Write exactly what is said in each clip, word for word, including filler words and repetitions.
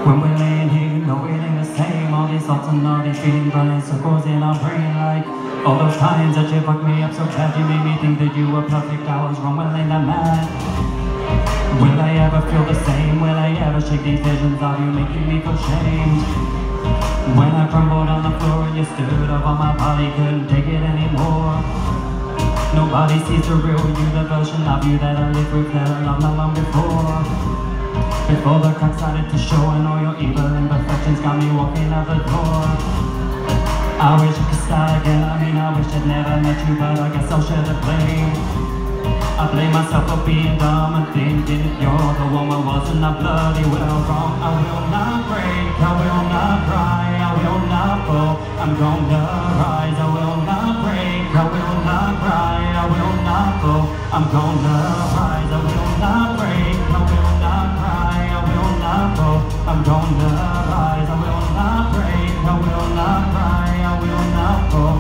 When we're laying here, you know it ain't the same. All these thoughts and all these feelings running circles in our brain, like all those times that you fucked me up so bad. You made me think that you were perfect. I was wrong, well ain't that mad? Will I ever feel the same? Will I ever shake these visions of you making me feel shamed? When I crumbled on the floor and you stood up on my body, couldn't take it anymore. Nobody sees the real you, the version of you that I live with, that I loved not long before. Before the cracks started to show and all your evil imperfections got me walking out the door. I wish I could start again, I mean I wish I'd never met you, but I guess I'll share the blame. I blame myself for being dumb and thinking you're the one who wasn't that bloody well wrong. I will not break, I will not cry, I will not fall, I'm gonna rise. I will not break, I will not cry, I will not fall, I'm gonna rise. I will not break, I will not cry, I will not fall, I'm gonna rise. I will not break, I will not cry, I will not fall.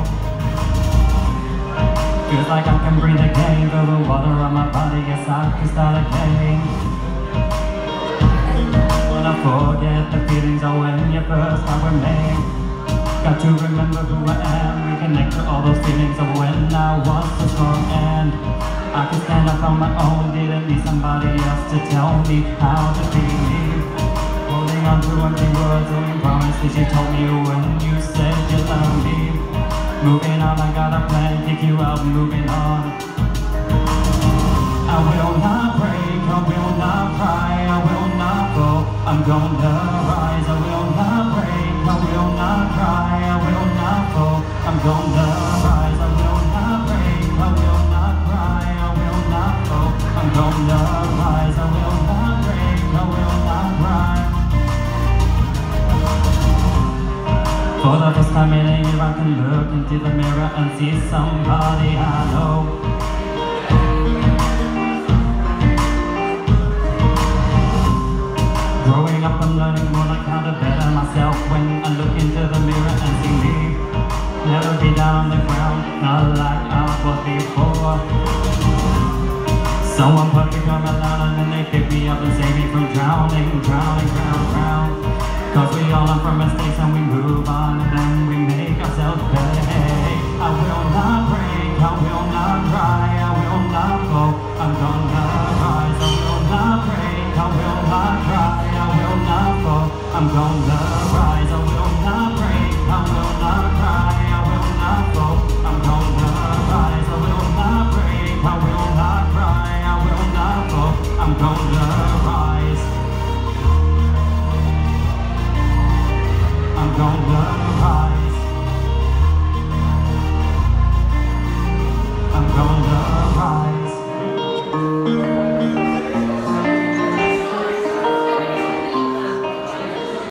Feels like I can breathe again, feel the water on my body, yes I can start again. When I forget the feelings of when you first start with me, got to remember who I am, reconnect to all those feelings of when I was so strong and I could stand up on my own, didn't need somebody else to tell me how to be. Holding on to empty words, only promises you told me when you said you love me. Moving on, I got a plan, kick you out, moving on. I will not break, I will not cry, I will not fall, I'm gonna rise. I will not break, I will not cry, I will not fall, I'm gonna rise. I will not break, I will not cry, I will not fall, I'm gonna rise. I will not break, I will not cry. For the first time in a year I can look into the mirror and see somebody I know. Growing up I'm learning more like how to better myself when I look into the mirror and see me. Never be down on the ground, not like I was before. Someone perfect come along and then they pick me up and save me from drowning, drowning, drown, drown. Cause we all learn from mistakes and we move on and then we make ourselves pay. I will not break, I will not cry, I will not fall, I'm gonna rise. I will not break, I will not cry, I will not fall, I'm gonna rise. I will not break, I will not cry, I will not fall, I'm gonna rise. I will not break, I will not cry, I will not fall, I'm gonna rise. I'm gonna